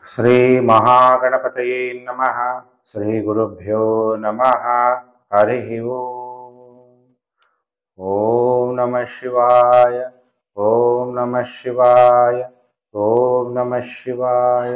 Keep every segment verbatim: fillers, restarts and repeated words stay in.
ಶ್ರೀ ಮಹಾಗಣಪತಯೇ ನಮಃ. ಶ್ರೀ ಗುರುಭ್ಯೋ ನಮಃ. ಹರಿ ಓಂ. ಓಂ ನಮಃ ಶಿವಾಯ. ಓಂ ನಮಃ ಶಿವಾಯ. ಓಂ ನಮಃ ಶಿವಾಯ.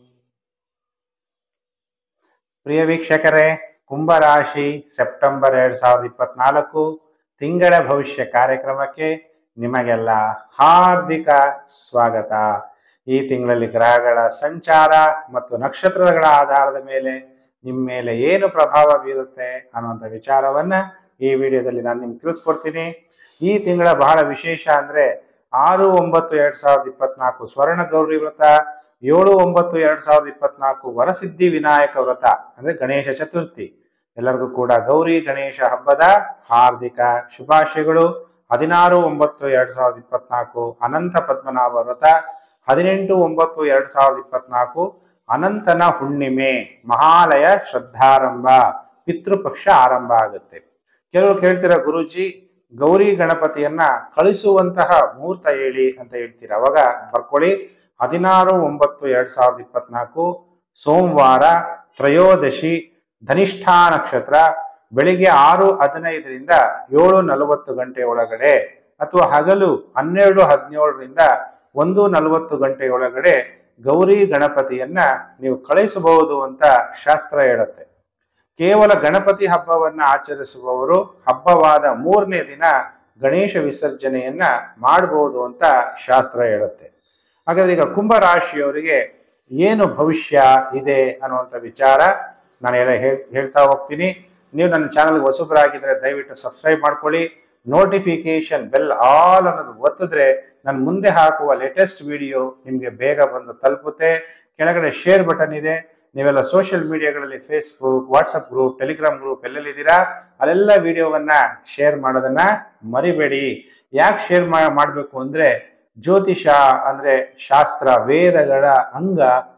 ಪ್ರಿಯ ವೀಕ್ಷಕರೇ, ಕುಂಭರಾಶಿ ಸೆಪ್ಟೆಂಬರ್ ಎರಡ್ ಸಾವಿರದ ಇಪ್ಪತ್ನಾಲ್ಕು ತಿಂಗಳ ಭವಿಷ್ಯ ಕಾರ್ಯಕ್ರಮಕ್ಕೆ ನಿಮಗೆಲ್ಲ ಹಾರ್ದಿಕ ಸ್ವಾಗತ. ಈ ತಿಂಗಳಲ್ಲಿ ಗ್ರಹಗಳ ಸಂಚಾರ ಮತ್ತು ನಕ್ಷತ್ರಗಳ ಆಧಾರದ ಮೇಲೆ ನಿಮ್ಮ ಮೇಲೆ ಏನು ಪ್ರಭಾವ ಬೀರುತ್ತೆ ಅನ್ನುವಂಥ ವಿಚಾರವನ್ನ ಈ ವಿಡಿಯೋದಲ್ಲಿ ನಾನು ನಿಮ್ಗೆ ತಿಳಿಸ್ಕೊಡ್ತೀನಿ. ಈ ತಿಂಗಳ ಬಹಳ ವಿಶೇಷ ಅಂದ್ರೆ ಆರು ಒಂಬತ್ತು ಎರಡ್ ಸಾವಿರದ ಇಪ್ಪತ್ನಾಲ್ಕು ಸ್ವರ್ಣ ಗೌರಿ ವ್ರತ, ಏಳು ಒಂಬತ್ತು ಎರಡ್ ಸಾವಿರದ ಇಪ್ಪತ್ನಾಲ್ಕು ವರಸಿದ್ಧಿ ವಿನಾಯಕ ವ್ರತ ಅಂದ್ರೆ ಗಣೇಶ ಚತುರ್ಥಿ. ಎಲ್ಲರಿಗೂ ಕೂಡ ಗೌರಿ ಗಣೇಶ ಹಬ್ಬದ ಹಾರ್ದಿಕ ಶುಭಾಶಯಗಳು. ಹದಿನಾರು ಒಂಬತ್ತು ಎರಡ್ ಸಾವಿರದ ಇಪ್ಪತ್ನಾಲ್ಕು ಅನಂತ ಪದ್ಮನಾಭ ವ್ರತ, ಹದಿನೆಂಟು ಒಂಬತ್ತು ಎರಡ್ ಸಾವಿರದ ಇಪ್ಪತ್ನಾಲ್ಕು ಅನಂತನ ಹುಣ್ಣಿಮೆ, ಮಹಾಲಯ ಶ್ರದ್ಧಾರಂಭ, ಪಿತೃಪಕ್ಷ ಆರಂಭ ಆಗುತ್ತೆ. ಕೆಲವರು ಕೇಳ್ತೀರ, ಗುರುಜಿ ಗೌರಿ ಗಣಪತಿಯನ್ನ ಕಳಿಸುವಂತಹ ಮುಹೂರ್ತ ಹೇಳಿ ಅಂತ ಹೇಳ್ತೀರ. ಅವಾಗ ಬರ್ಕೊಳ್ಳಿ, ಹದಿನಾರು ಒಂಬತ್ತು ಎರಡ್ ಸಾವಿರದ ಇಪ್ಪತ್ನಾಲ್ಕು ಸೋಮವಾರ, ತ್ರಯೋದಶಿ, ಧನಿಷ್ಠಾ ನಕ್ಷತ್ರ, ಬೆಳಿಗ್ಗೆ ಆರು ಹದಿನೈದರಿಂದ ಏಳು ನಲವತ್ತು ಗಂಟೆ ಒಳಗಡೆ ಅಥವಾ ಹಗಲು ಹನ್ನೆರಡು ಹದಿನೇಳರಿಂದ ಒಂದು ನಲವತ್ತು ಗಂಟೆ ಒಳಗಡೆ ಗೌರಿ ಗಣಪತಿಯನ್ನ ನೀವು ಕಳಿಸಬಹುದು ಅಂತ ಶಾಸ್ತ್ರ ಹೇಳುತ್ತೆ. ಕೇವಲ ಗಣಪತಿ ಹಬ್ಬವನ್ನ ಆಚರಿಸುವವರು ಹಬ್ಬವಾದ ಮೂರನೇ ದಿನ ಗಣೇಶ ವಿಸರ್ಜನೆಯನ್ನ ಮಾಡಬಹುದು ಅಂತ ಶಾಸ್ತ್ರ ಹೇಳುತ್ತೆ. ಹಾಗಾದ್ರೆ ಈಗ ಕುಂಭ ರಾಶಿಯವರಿಗೆ ಏನು ಭವಿಷ್ಯ ಇದೆ ಅನ್ನುವಂಥ ವಿಚಾರ ನಾನು ಎಲ್ಲ ಹೇಳ್ತಾ ಹೋಗ್ತೀನಿ. ನೀವು ನನ್ನ ಚಾನಲ್ಗೆ ಹೊಸಬರಾಗಿದ್ರೆ ದಯವಿಟ್ಟು ಸಬ್ಸ್ಕ್ರೈಬ್ ಮಾಡ್ಕೊಳ್ಳಿ. ನೋಟಿಫಿಕೇಶನ್ ಬೆಲ್ ಆಲ್ ಅನ್ನೋದು ಒತ್ತಿದ್ರೆ ನಾನು ಮುಂದೆ ಹಾಕುವ ಲೇಟೆಸ್ಟ್ ವಿಡಿಯೋ ನಿಮಗೆ ಬೇಗ ಬಂದು ತಲುಪುತ್ತೆ. ಕೆಳಗಡೆ ಶೇರ್ ಬಟನ್ ಇದೆ. ನೀವೆಲ್ಲ ಸೋಷಿಯಲ್ ಮೀಡಿಯಾಗಳಲ್ಲಿ Facebook, WhatsApp group, Telegram group ಎಲ್ಲೆಲ್ಲಿದ್ದೀರಾ ಅಲ್ಲೆಲ್ಲ ವಿಡಿಯೋವನ್ನ ಶೇರ್ ಮಾಡೋದನ್ನ ಮರಿಬೇಡಿ. ಯಾಕೆ ಶೇರ್ ಮಾಡಬೇಕು ಅಂದ್ರೆ ಜ್ಯೋತಿಷ ಅಂದ್ರೆ ಶಾಸ್ತ್ರ, ವೇದಗಳ ಅಂಗ,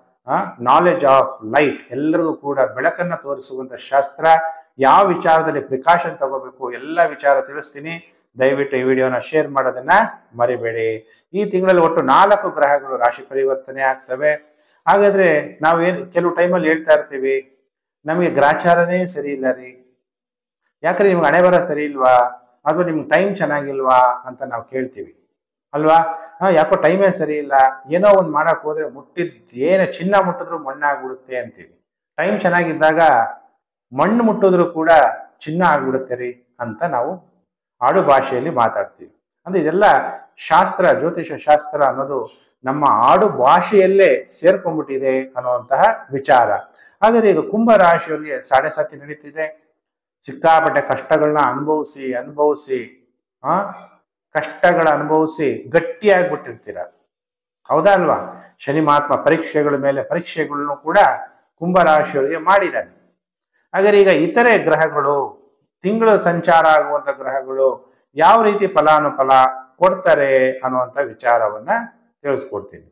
ನಾಲೆಜ್ ಆಫ್ ಲೈಟ್, ಎಲ್ಲರಿಗೂ ಕೂಡ ಬೆಳಕನ್ನ ತೋರಿಸುವಂತ ಶಾಸ್ತ್ರ. ಯಾವ ವಿಚಾರದಲ್ಲಿ ಪ್ರಿಕಾಷನ್ ತಗೋಬೇಕು ಎಲ್ಲ ವಿಚಾರ ತಿಳಿಸ್ತೀನಿ. ದಯವಿಟ್ಟು ಈ ವಿಡಿಯೋನ ಶೇರ್ ಮಾಡೋದನ್ನ ಮರಿಬೇಡಿ. ಈ ತಿಂಗಳಲ್ಲಿ ಒಟ್ಟು ನಾಲ್ಕು ಗ್ರಹಗಳು ರಾಶಿ ಪರಿವರ್ತನೆ ಆಗ್ತವೆ. ಹಾಗಾದ್ರೆ ನಾವೇನು ಕೆಲವು ಟೈಮಲ್ಲಿ ಹೇಳ್ತಾ ಇರ್ತೀವಿ, ನಮಗೆ ಗ್ರಾಚಾರನೇ ಸರಿ ಇಲ್ಲ ರೀ, ಯಾಕ್ರೆ ನಿಮ್ಗೆ ಹಣೆ ಬರ ಸರಿ ಇಲ್ವಾ, ಅಥವಾ ನಿಮ್ಗೆ ಟೈಮ್ ಚೆನ್ನಾಗಿಲ್ವಾ ಅಂತ ನಾವು ಕೇಳ್ತೀವಿ ಅಲ್ವಾ. ಹಾ, ಯಾಕೋ ಟೈಮೇ ಸರಿ ಇಲ್ಲ, ಏನೋ ಒಂದು ಮಾಡಕ್ ಹೋದ್ರೆ ಮುಟ್ಟಿದ್ ಏನೇ ಚಿನ್ನ ಮುಟ್ಟಿದ್ರು ಮಣ್ಣಾಗ್ಬಿಡುತ್ತೆ ಅಂತೀವಿ. ಟೈಮ್ ಚೆನ್ನಾಗಿದ್ದಾಗ ಮಣ್ಣು ಮುಟ್ಟಿದ್ರು ಕೂಡ ಚಿನ್ನ ಆಗ್ಬಿಡುತ್ತೆ ರೀ ಅಂತ ನಾವು ಆಡು ಭಾಷೆಯಲ್ಲಿ ಮಾತಾಡ್ತೀವಿ. ಅಂದ್ರೆ ಇದೆಲ್ಲ ಶಾಸ್ತ್ರ, ಜ್ಯೋತಿಷ ಶಾಸ್ತ್ರ ಅನ್ನೋದು ನಮ್ಮ ಆಡು ಭಾಷೆಯಲ್ಲೇ ಸೇರ್ಕೊಂಡ್ಬಿಟ್ಟಿದೆ ಅನ್ನುವಂತಹ ವಿಚಾರ. ಹಾಗಾದ್ರೆ ಈಗ ಕುಂಭ ರಾಶಿಯವರಿಗೆ ಸಾಡೆ ಸಾತಿ ನಡೀತಿದೆ. ಸಿಕ್ಕಾಪಟ್ಟೆ ಕಷ್ಟಗಳನ್ನ ಅನುಭವಿಸಿ ಅನುಭವಿಸಿ ಆ ಕಷ್ಟಗಳ ಅನುಭವಿಸಿ ಗಟ್ಟಿಯಾಗ್ಬಿಟ್ಟಿರ್ತೀರ, ಹೌದಾ ಅಲ್ವಾ. ಶನಿ ಮಹಾತ್ಮ ಪರೀಕ್ಷೆಗಳ ಮೇಲೆ ಪರೀಕ್ಷೆಗಳನ್ನು ಕೂಡ ಕುಂಭ ರಾಶಿಯವರಿಗೆ ಮಾಡಿದ್ದಾನೆ. ಹಾಗಾದ್ರೆ ಈಗ ಇತರೆ ಗ್ರಹಗಳು, ತಿಂಗಳು ಸಂಚಾರ ಆಗುವಂತ ಗ್ರಹಗಳು ಯಾವ ರೀತಿ ಫಲಾನುಫಲ ಕೊಡ್ತಾರೆ ಅನ್ನುವಂಥ ವಿಚಾರವನ್ನ ತಿಳಿಸ್ಕೊಡ್ತೀನಿ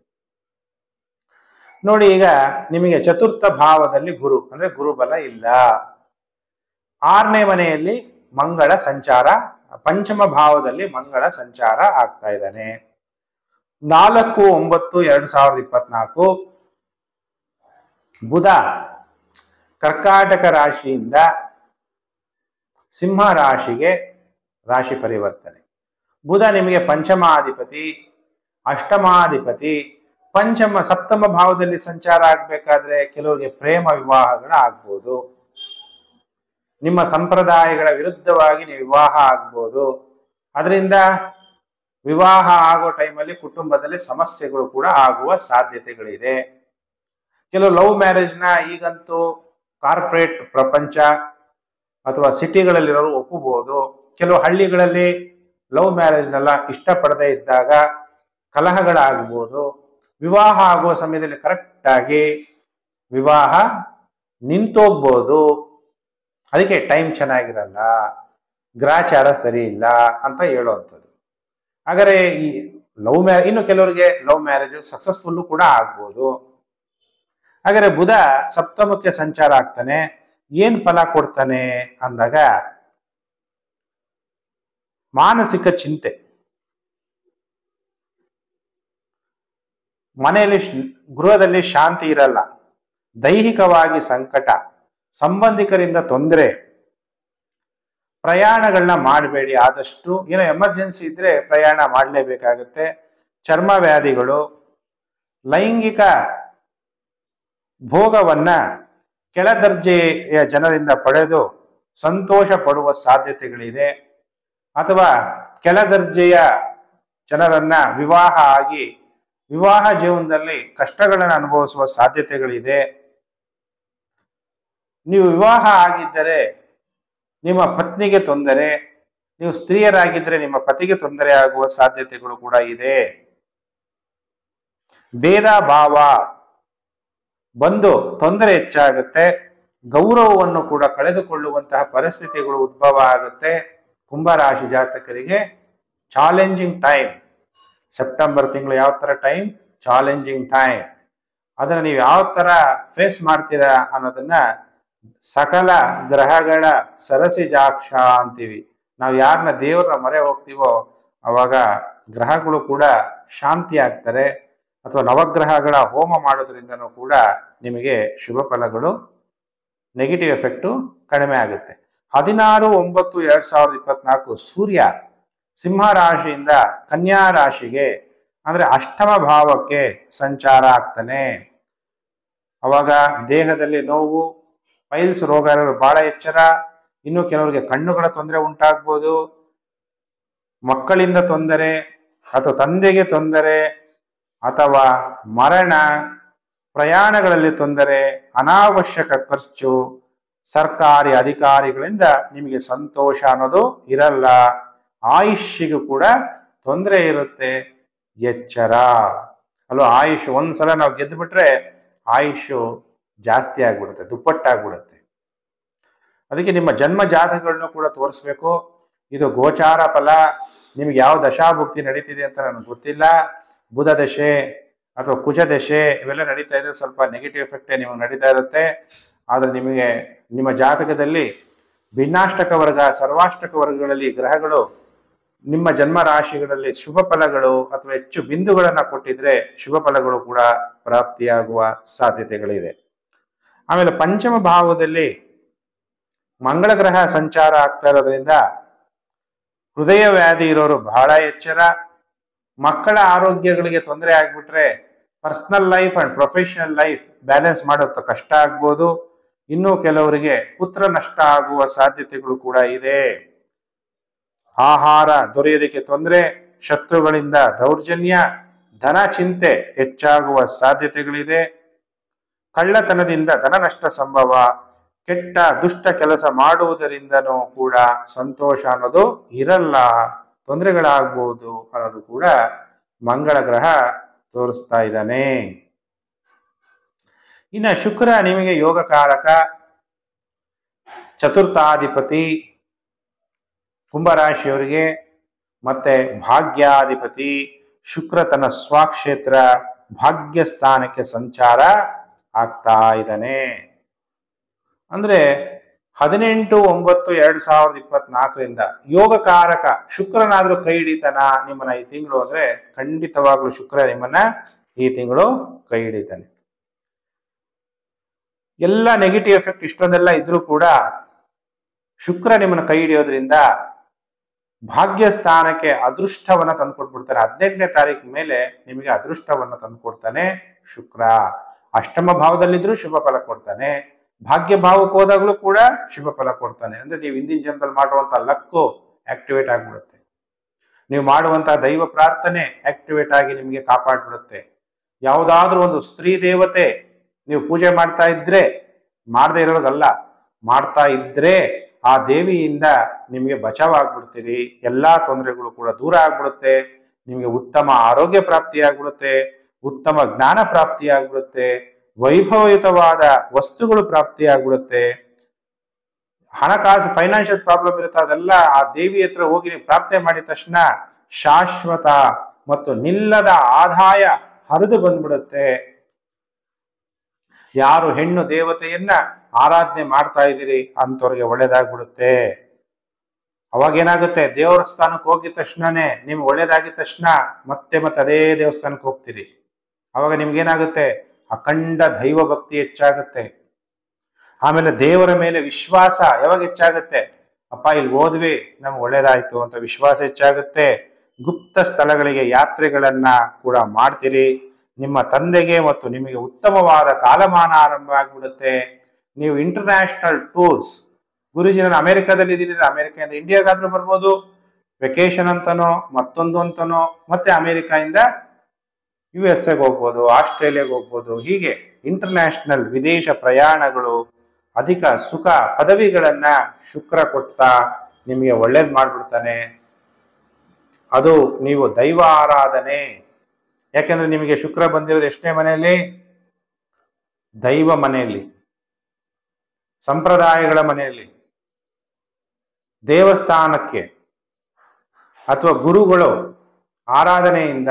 ನೋಡಿ. ಈಗ ನಿಮಗೆ ಚತುರ್ಥ ಭಾವದಲ್ಲಿ ಗುರು ಅಂದ್ರೆ ಗುರುಬಲ ಇಲ್ಲ. ಆರನೇ ಮನೆಯಲ್ಲಿ ಮಂಗಳ ಸಂಚಾರ, ಪಂಚಮ ಭಾವದಲ್ಲಿ ಮಂಗಳ ಸಂಚಾರ ಆಗ್ತಾ ಇದ್ದಾನೆ. ನಾಲ್ಕು ಒಂಬತ್ತು ಎರಡ್ ಸಾವಿರದ ಇಪ್ಪತ್ನಾಲ್ಕು ಬುಧ ಕರ್ಕಾಟಕ ರಾಶಿಯಿಂದ ಸಿಂಹ ರಾಶಿಗೆ ರಾಶಿ ಪರಿವರ್ತನೆ. ಬುಧ ನಿಮಗೆ ಪಂಚಮಾಧಿಪತಿ, ಅಷ್ಟಮಾಧಿಪತಿ. ಪಂಚಮ ಸಪ್ತಮ ಭಾವದಲ್ಲಿ ಸಂಚಾರ ಆಗ್ಬೇಕಾದ್ರೆ ಕೆಲವರಿಗೆ ಪ್ರೇಮ ವಿವಾಹಗಳ ಆಗ್ಬೋದು, ನಿಮ್ಮ ಸಂಪ್ರದಾಯಗಳ ವಿರುದ್ಧವಾಗಿ ನೀವು ವಿವಾಹ ಆಗ್ಬೋದು. ಅದರಿಂದ ವಿವಾಹ ಆಗೋ ಟೈಮಲ್ಲಿ ಕುಟುಂಬದಲ್ಲಿ ಸಮಸ್ಯೆಗಳು ಕೂಡ ಆಗುವ ಸಾಧ್ಯತೆಗಳಿದೆ. ಕೆಲವು ಲವ್ ಮ್ಯಾರೇಜ್ನ ಈಗಂತೂ ಕಾರ್ಪೊರೇಟ್ ಪ್ರಪಂಚ ಅಥವಾ ಸಿಟಿಗಳಲ್ಲಿರೋರು ಒಪ್ಪಬಹುದು. ಕೆಲವು ಹಳ್ಳಿಗಳಲ್ಲಿ ಲವ್ ಮ್ಯಾರೇಜ್ನೆಲ್ಲ ಇಷ್ಟಪಡದೇ ಇದ್ದಾಗ ಕಲಹಗಳಾಗ್ಬೋದು. ವಿವಾಹ ಆಗುವ ಸಮಯದಲ್ಲಿ ಕರೆಕ್ಟ್ ಆಗಿ ವಿವಾಹ ನಿಂತೋಗ್ಬೋದು. ಅದಕ್ಕೆ ಟೈಮ್ ಚೆನ್ನಾಗಿರಲ್ಲ, ಗ್ರಾಚಾರ ಸರಿ ಇಲ್ಲ ಅಂತ ಹೇಳುವಂಥದ್ದು. ಹಾಗಾದ್ರೆ ಈ ಲವ್ ಮ್ಯಾರೇಜ್, ಇನ್ನು ಕೆಲವರಿಗೆ ಲವ್ ಮ್ಯಾರೇಜ್ ಸಕ್ಸಸ್ಫುಲ್ಲು ಕೂಡ ಆಗ್ಬೋದು. ಹಾಗಾದ್ರೆ ಬುಧ ಸಪ್ತಮಕ್ಕೆ ಸಂಚಾರ ಆಗ್ತಾನೆ. ಏನ್ ಫಲ ಕೊಡ್ತಾನೆ ಅಂದಾಗ ಮಾನಸಿಕ ಚಿಂತೆ, ಮನೆಯಲ್ಲಿ ಗೃಹದಲ್ಲಿ ಶಾಂತಿ ಇರಲ್ಲ, ದೈಹಿಕವಾಗಿ ಸಂಕಟ, ಸಂಬಂಧಿಕರಿಂದ ತೊಂದರೆ. ಪ್ರಯಾಣಗಳನ್ನ ಮಾಡಬೇಡಿ, ಆದಷ್ಟು ಏನೋ ಎಮರ್ಜೆನ್ಸಿ ಇದ್ರೆ ಪ್ರಯಾಣ ಮಾಡಲೇಬೇಕಾಗುತ್ತೆ. ಚರ್ಮ ವ್ಯಾಧಿಗಳು, ಲೈಂಗಿಕ ಭೋಗವನ್ನ ಕೆಳದರ್ಜೆಯ ಜನರಿಂದ ಪಡೆದು ಸಂತೋಷ ಪಡುವ ಸಾಧ್ಯತೆಗಳಿದೆ. ಅಥವಾ ಕೆಳದರ್ಜೆಯ ಜನರನ್ನ ವಿವಾಹ ಆಗಿ ವಿವಾಹ ಜೀವನದಲ್ಲಿ ಕಷ್ಟಗಳನ್ನು ಅನುಭವಿಸುವ ಸಾಧ್ಯತೆಗಳಿದೆ. ನೀವು ವಿವಾಹ ಆಗಿದ್ದರೆ ನಿಮ್ಮ ಪತ್ನಿಗೆ ತೊಂದರೆ, ನೀವು ಸ್ತ್ರೀಯರಾಗಿದ್ದರೆ ನಿಮ್ಮ ಪತಿಗೆ ತೊಂದರೆ ಆಗುವ ಸಾಧ್ಯತೆಗಳು ಕೂಡ ಇದೆ. ಭೇದ ಭಾವ ಬಂದು ತೊಂದರೆ ಹೆಚ್ಚಾಗುತ್ತೆ. ಗೌರವವನ್ನು ಕೂಡ ಕಳೆದುಕೊಳ್ಳುವಂತಹ ಪರಿಸ್ಥಿತಿಗಳು ಉದ್ಭವ ಆಗುತ್ತೆ. ಕುಂಭರಾಶಿ ಜಾತಕರಿಗೆ ಚಾಲೆಂಜಿಂಗ್ ಟೈಮ್. ಸೆಪ್ಟೆಂಬರ್ ತಿಂಗಳು ಯಾವ ತರ ಟೈಮ್? Challenging time. ಅದನ್ನ ನೀವು ಯಾವ ತರ ಫೇಸ್ ಮಾಡ್ತೀರಾ ಅನ್ನೋದನ್ನ ಸಕಲ ಗ್ರಹಗಳ ಸರಸಿಜಾಕ್ಷ ಅಂತೀವಿ. ನಾವು ಯಾರನ್ನ ದೇವರ ಮೊರೆ ಹೋಗ್ತೀವೋ ಅವಾಗ ಗ್ರಹಗಳು ಕೂಡ ಶಾಂತಿ ಆಗ್ತಾರೆ. ಅಥವಾ ನವಗ್ರಹಗಳ ಹೋಮ ಮಾಡೋದ್ರಿಂದನೂ ಕೂಡ ನಿಮಗೆ ಶುಭ ಫಲಗಳು, ನೆಗೆಟಿವ್ ಎಫೆಕ್ಟು ಕಡಿಮೆ ಆಗುತ್ತೆ. ಹದಿನಾರು ಒಂಬತ್ತು ಎರಡ್ ಸಾವಿರದ ಇಪ್ಪತ್ನಾಲ್ಕು ಸೂರ್ಯ ಸಿಂಹ ರಾಶಿಯಿಂದ ಕನ್ಯಾ ರಾಶಿಗೆ ಅಂದ್ರೆ ಅಷ್ಟಮ ಭಾವಕ್ಕೆ ಸಂಚಾರ ಆಗ್ತಾನೆ. ಅವಾಗ ದೇಹದಲ್ಲಿ ನೋವು, ಪೈಲ್ಸ್ ರೋಗ ಬಹಳ ಎಚ್ಚರ. ಇನ್ನು ಕೆಲವರಿಗೆ ಕಣ್ಣುಗಳ ತೊಂದರೆ ಉಂಟಾಗ್ಬೋದು, ಮಕ್ಕಳಿಂದ ತೊಂದರೆ ಅಥವಾ ತಂದೆಗೆ ತೊಂದರೆ ಅಥವಾ ಮರಣ, ಪ್ರಯಾಣಗಳಲ್ಲಿ ತೊಂದರೆ, ಅನಾವಶ್ಯಕ ಖರ್ಚು, ಸರ್ಕಾರಿ ಅಧಿಕಾರಿಗಳಿಂದ ನಿಮಗೆ ಸಂತೋಷ ಅನ್ನೋದು ಇರಲ್ಲ. ಆಯುಷ್ಯಗೂ ಕೂಡ ತೊಂದರೆ ಇರುತ್ತೆ, ಎಚ್ಚರ. ಅಲ್ಲೋ ಆಯುಷ್ ಒಂದ್ಸಲ ನಾವು ಗೆದ್ದು ಬಿಟ್ರೆ ಆಯುಷು ಜಾಸ್ತಿ ಆಗ್ಬಿಡುತ್ತೆ, ದುಪ್ಪಟ್ಟಾಗ್ಬಿಡುತ್ತೆ. ಅದಕ್ಕೆ ನಿಮ್ಮ ಜನ್ಮ ಜಾತಕಗಳನ್ನು ಕೂಡ ತೋರಿಸ್ಬೇಕು. ಇದು ಗೋಚಾರ ಫಲ. ನಿಮ್ಗೆ ಯಾವ ದಶಾಭುಕ್ತಿ ನಡೀತಿದೆ ಅಂತ ನನಗೆ ಗೊತ್ತಿಲ್ಲ. ಬುಧ ದಶೆ ಅಥವಾ ಕುಜ ದಶೆ ಇವೆಲ್ಲ ನಡೀತಾ ಇದ್ರೆ ಸ್ವಲ್ಪ ನೆಗೆಟಿವ್ ಎಫೆಕ್ಟೇ ನಿಮಗೆ ನಡೀತಾ ಇರುತ್ತೆ. ಆದ್ರೆ ನಿಮಗೆ ನಿಮ್ಮ ಜಾತಕದಲ್ಲಿ ಭಿನ್ನಾಷ್ಟಕ ವರ್ಗ, ಸರ್ವಾಷ್ಟಕ ವರ್ಗಗಳಲ್ಲಿ ಗ್ರಹಗಳು ನಿಮ್ಮ ಜನ್ಮ ರಾಶಿಗಳಲ್ಲಿ ಶುಭ ಫಲಗಳು ಅಥವಾ ಹೆಚ್ಚು ಬಿಂದುಗಳನ್ನ ಕೊಟ್ಟಿದ್ರೆ ಶುಭ ಫಲಗಳು ಕೂಡ ಪ್ರಾಪ್ತಿಯಾಗುವ ಸಾಧ್ಯತೆಗಳಿದೆ. ಆಮೇಲೆ ಪಂಚಮ ಭಾವದಲ್ಲಿ ಮಂಗಳ ಗ್ರಹ ಸಂಚಾರ ಆಗ್ತಾ ಇರೋದ್ರಿಂದ ಹೃದಯ ವ್ಯಾಧಿ ಇರೋರು ಬಹಳ ಎಚ್ಚರ. ಮಕ್ಕಳ ಆರೋಗ್ಯಗಳಿಗೆ ತೊಂದರೆ ಆಗ್ಬಿಟ್ರೆ personal life and professional life balance ಮಾಡೋದು ಕಷ್ಟ ಆಗ್ಬೋದು. ಇನ್ನು ಕೆಲವರಿಗೆ ಪುತ್ರ ನಷ್ಟ ಆಗುವ ಸಾಧ್ಯತೆಗಳು ಕೂಡ ಇದೆ. ಆಹಾರ ದೊರೆಯೋದಕ್ಕೆ ತೊಂದರೆ, ಶತ್ರುಗಳಿಂದ ದೌರ್ಜನ್ಯ, ಧನ ಚಿಂತೆ ಹೆಚ್ಚಾಗುವ ಸಾಧ್ಯತೆಗಳಿದೆ. ಕಳ್ಳತನದಿಂದ ಧನ ನಷ್ಟ ಸಂಭವ, ಕೆಟ್ಟ ದುಷ್ಟ ಕೆಲಸ ಮಾಡುವುದರಿಂದನೂ ಕೂಡ ಸಂತೋಷ ಅನ್ನೋದು ಇರಲ್ಲ, ತೊಂದರೆಗಳಾಗ್ಬೋದು ಅನ್ನೋದು ಕೂಡ ಮಂಗಳ ಗ್ರಹ ತೋರಿಸ್ತಾ ಇದ್ದಾನೆ. ಇನ್ನ ಶುಕ್ರ ನಿಮಗೆ ಯೋಗಕಾರಕ, ಚತುರ್ಥಾಧಿಪತಿ ಕುಂಭರಾಶಿಯವರಿಗೆ, ಮತ್ತೆ ಭಾಗ್ಯಾಧಿಪತಿ. ಶುಕ್ರ ತನ್ನ ಸ್ವಕ್ಷೇತ್ರ ಭಾಗ್ಯಸ್ಥಾನಕ್ಕೆ ಸಂಚಾರ ಆಗ್ತಾ ಇದ್ದಾನೆ. ಅಂದ್ರೆ ಹದಿನೆಂಟು ಒಂಬತ್ತು ಎರಡ್ ಸಾವಿರದ ಇಪ್ಪತ್ನಾಲ್ಕರಿಂದ ಯೋಗಕಾರಕ ಶುಕ್ರನಾದ್ರೂ ಕೈ ಹಿಡಿತಾನ ನಿಮ್ಮನ್ನ ಈ ತಿಂಗಳು ಅಂದ್ರೆ ಖಂಡಿತವಾಗ್ಲೂ ಶುಕ್ರ ನಿಮ್ಮನ್ನ ಈ ತಿಂಗಳು ಕೈ ಹಿಡಿತಾನೆ. ಎಲ್ಲ ನೆಗೆಟಿವ್ ಎಫೆಕ್ಟ್ ಇಷ್ಟೊಂದೆಲ್ಲ ಇದ್ರೂ ಕೂಡ ಶುಕ್ರ ನಿಮ್ಮನ್ನ ಕೈ ಹಿಡಿಯೋದ್ರಿಂದ ಭಾಗ್ಯಸ್ಥಾನಕ್ಕೆ ಅದೃಷ್ಟವನ್ನ ತಂದುಕೊಟ್ಬಿಡ್ತಾನೆ. ಹದಿನೆಂಟನೇ ತಾರೀಕು ಮೇಲೆ ನಿಮಗೆ ಅದೃಷ್ಟವನ್ನ ತಂದುಕೊಡ್ತಾನೆ ಶುಕ್ರ. ಅಷ್ಟಮ ಭಾವದಲ್ಲಿದ್ರೂ ಶುಭ ಫಲ ಕೊಡ್ತಾನೆ, ಭಾಗ್ಯ ಭಾವಕ್ಕೆ ಹೋದಾಗ್ಲೂ ಕೂಡ ಶುಭ ಫಲ ಕೊಡ್ತಾನೆ. ಅಂದ್ರೆ ನೀವು ಹಿಂದಿನ ಜನ್ಮದಲ್ಲಿ ಮಾಡುವಂತ ಲಕ್ಕು ಆಕ್ಟಿವೇಟ್ ಆಗ್ಬಿಡುತ್ತೆ, ನೀವು ಮಾಡುವಂತಹ ದೈವ ಪ್ರಾರ್ಥನೆ ಆಕ್ಟಿವೇಟ್ ಆಗಿ ನಿಮಗೆ ಕಾಪಾಡ್ಬಿಡುತ್ತೆ. ಯಾವುದಾದ್ರೂ ಒಂದು ಸ್ತ್ರೀ ದೇವತೆ ನೀವು ಪೂಜೆ ಮಾಡ್ತಾ ಇದ್ರೆ, ಮಾಡದೇ ಇರೋದಲ್ಲ, ಮಾಡ್ತಾ ಇದ್ರೆ ಆ ದೇವಿಯಿಂದ ನಿಮಗೆ ಬಚಾವಾಗ್ಬಿಡ್ತೀರಿ. ಎಲ್ಲಾ ತೊಂದರೆಗಳು ಕೂಡ ದೂರ ಆಗ್ಬಿಡುತ್ತೆ. ನಿಮಗೆ ಉತ್ತಮ ಆರೋಗ್ಯ ಪ್ರಾಪ್ತಿ ಆಗ್ಬಿಡುತ್ತೆ, ಉತ್ತಮ ಜ್ಞಾನ ಪ್ರಾಪ್ತಿ ಆಗ್ಬಿಡುತ್ತೆ, ವೈಭವಯುತವಾದ ವಸ್ತುಗಳು ಪ್ರಾಪ್ತಿ ಆಗ್ಬಿಡುತ್ತೆ. ಹಣಕಾಸು ಫೈನಾನ್ಷಿಯಲ್ ಪ್ರಾಬ್ಲಮ್ ಇರುತ್ತೆ, ಅದೆಲ್ಲ ಆ ದೇವಿ ಹತ್ರ ಹೋಗಿ ನೀವು ಪ್ರಾರ್ಥನೆ ಮಾಡಿದ ತಕ್ಷಣ ಶಾಶ್ವತ ಮತ್ತು ನಿಲ್ಲದ ಆದಾಯ ಹರಿದು ಬಂದ್ಬಿಡುತ್ತೆ. ಯಾರು ಹೆಣ್ಣು ದೇವತೆಯನ್ನ ಆರಾಧನೆ ಮಾಡ್ತಾ ಇದ್ದೀರಿ ಅಂತವ್ರಿಗೆ ಒಳ್ಳೇದಾಗ್ಬಿಡುತ್ತೆ. ಅವಾಗ ಏನಾಗುತ್ತೆ, ದೇವಸ್ಥಾನಕ್ಕೆ ಹೋಗಿದ ತಕ್ಷಣನೇ ನಿಮ್ಗೆ ಒಳ್ಳೇದಾಗಿದ ತಕ್ಷಣ ಮತ್ತೆ ಮತ್ತೆ ಅದೇ ದೇವಸ್ಥಾನಕ್ಕೆ ಹೋಗ್ತೀರಿ. ಅವಾಗ ನಿಮ್ಗೇನಾಗುತ್ತೆ, ಅಖಂಡ ದೈವ ಭಕ್ತಿ ಹೆಚ್ಚಾಗುತ್ತೆ. ಆಮೇಲೆ ದೇವರ ಮೇಲೆ ವಿಶ್ವಾಸ ಯಾವಾಗ ಹೆಚ್ಚಾಗುತ್ತೆ, ಅಪ್ಪ ಇಲ್ಲಿ ಹೋದ್ವಿ ನಮ್ಗೆ ಒಳ್ಳೇದಾಯ್ತು ಅಂತ ವಿಶ್ವಾಸ ಹೆಚ್ಚಾಗುತ್ತೆ. ಗುಪ್ತ ಸ್ಥಳಗಳಿಗೆ ಯಾತ್ರೆಗಳನ್ನ ಕೂಡ ಮಾಡ್ತೀರಿ. ನಿಮ್ಮ ತಂದೆಗೆ ಮತ್ತು ನಿಮಗೆ ಉತ್ತಮವಾದ ಕಾಲಮಾನ ಆರಂಭ ಆಗ್ಬಿಡುತ್ತೆ. ನೀವು ಇಂಟರ್ನ್ಯಾಷನಲ್ ಟೂರ್ಸ್, ಗುರುಜಿ ನಾನು ಅಮೆರಿಕಾದಲ್ಲಿ ಇದ್ದೀನಿ, ಅಮೆರಿಕದಿಂದ ಇಂಡಿಯಾಗಾದ್ರೂ ಬರ್ಬೋದು, ವೆಕೇಶನ್ ಅಂತನೋ ಮತ್ತೊಂದು ಅಂತನೋ, ಮತ್ತೆ ಅಮೆರಿಕಾಯಿಂದ ಯು ಎಸ್ ಎಗೆ ಹೋಗ್ಬೋದು, ಆಸ್ಟ್ರೇಲಿಯಾಗೆ ಹೋಗ್ಬೋದು. ಹೀಗೆ ಇಂಟರ್ನ್ಯಾಷನಲ್ ವಿದೇಶ ಪ್ರಯಾಣಗಳು, ಅಧಿಕ ಸುಖ ಪದವಿಗಳನ್ನ ಶುಕ್ರ ಕೊಡ್ತಾ ನಿಮಗೆ ಒಳ್ಳೇದು ಮಾಡ್ಬಿಡ್ತಾನೆ. ಅದು ನೀವು ದೈವ ಆರಾಧನೆ, ಯಾಕೆಂದ್ರೆ ನಿಮಗೆ ಶುಕ್ರ ಬಂದಿರೋದು ಎಷ್ಟನೇ ಮನೆಯಲ್ಲಿ, ದೈವ ಮನೆಯಲ್ಲಿ, ಸಂಪ್ರದಾಯಗಳ ಮನೆಯಲ್ಲಿ, ದೇವಸ್ಥಾನಕ್ಕೆ ಅಥವಾ ಗುರುಗಳು ಆರಾಧನೆಯಿಂದ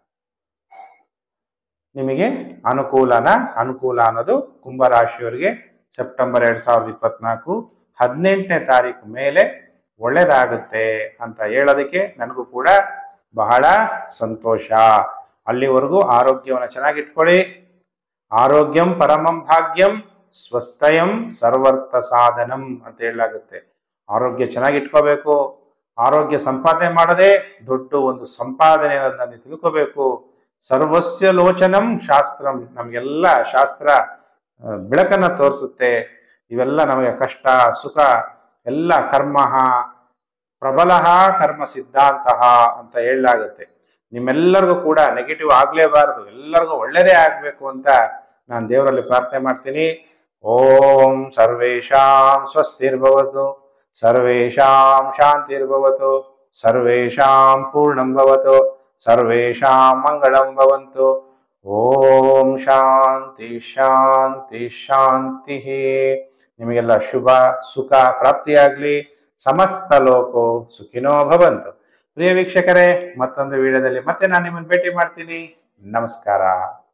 ನಿಮಗೆ ಅನುಕೂಲನ ಅನುಕೂಲ ಅನ್ನೋದು ಕುಂಭರಾಶಿಯವರಿಗೆ ಸೆಪ್ಟೆಂಬರ್ ಎರಡ್ ಸಾವಿರದ ಇಪ್ಪತ್ನಾಲ್ಕು ಹದಿನೆಂಟನೇ ತಾರೀಕು ಮೇಲೆ ಒಳ್ಳೇದಾಗುತ್ತೆ ಅಂತ ಹೇಳೋದಕ್ಕೆ ನನಗೂ ಕೂಡ ಬಹಳ ಸಂತೋಷ. ಅಲ್ಲಿವರೆಗೂ ಆರೋಗ್ಯವನ್ನು ಚೆನ್ನಾಗಿಟ್ಕೊಳ್ಳಿ. ಆರೋಗ್ಯಂ ಪರಮಂ ಭಾಗ್ಯಂ ಸ್ವಸ್ಥಯಂ ಸರ್ವರ್ಥ ಸಾಧನಂ ಅಂತ ಹೇಳಲಾಗುತ್ತೆ. ಆರೋಗ್ಯ ಚೆನ್ನಾಗಿಟ್ಕೋಬೇಕು. ಆರೋಗ್ಯ ಸಂಪಾದನೆ ಮಾಡದೆ ದೊಡ್ಡ ಒಂದು ಸಂಪಾದನೆ ಅನ್ನೋದನ್ನ ತಿಳ್ಕೋಬೇಕು. ಸರ್ವಸ್ಯ ಲೋಚನಂ ಶಾಸ್ತ್ರಂ, ನಮಗೆಲ್ಲ ಶಾಸ್ತ್ರ ಬೆಳಕನ್ನ ತೋರಿಸುತ್ತೆ. ಇವೆಲ್ಲ ನಮಗೆ ಕಷ್ಟ ಸುಖ ಎಲ್ಲ ಕರ್ಮ ಪ್ರಬಲ ಕರ್ಮ ಸಿದ್ಧಾಂತ ಅಂತ ಹೇಳಲಾಗುತ್ತೆ. ನಿಮ್ಮೆಲ್ಲರಿಗೂ ಕೂಡ ನೆಗೆಟಿವ್ ಆಗ್ಲೇಬಾರದು, ಎಲ್ಲರಿಗೂ ಒಳ್ಳೇದೇ ಆಗ್ಬೇಕು ಅಂತ ನಾನು ದೇವರಲ್ಲಿ ಪ್ರಾರ್ಥನೆ ಮಾಡ್ತೀನಿ. ಓಂ ಸರ್ವೇಷಾಂ ಸ್ವಸ್ತಿರ್ಭವತು, ಸರ್ವೇಷಾಂ ಶಾಂತಿರ್ಭವತು, ಸರ್ವೇಷಾಂ ಪೂರ್ಣಂ ಭವತು, ಸರ್ವೇಷಾಂ ಮಂಗಳಂ ಭವಂತು. ಓಂ ಶಾಂತಿ ಶಾಂತಿ ಶಾಂತಿ. ನಿಮಗೆಲ್ಲ ಶುಭ ಸುಖ ಪ್ರಾಪ್ತಿಯಾಗ್ಲಿ. ಸಮಸ್ತ ಲೋಕೋ ಸುಖಿನೋ ಭವಂತು. ಪ್ರಿಯ ವೀಕ್ಷಕರೇ, ಮತ್ತೊಂದು ವಿಡಿಯೋದಲ್ಲಿ ಮತ್ತೆ ನಾನು ನಿಮ್ಮನ್ನು ಭೇಟಿ ಮಾಡ್ತೀನಿ. ನಮಸ್ಕಾರ.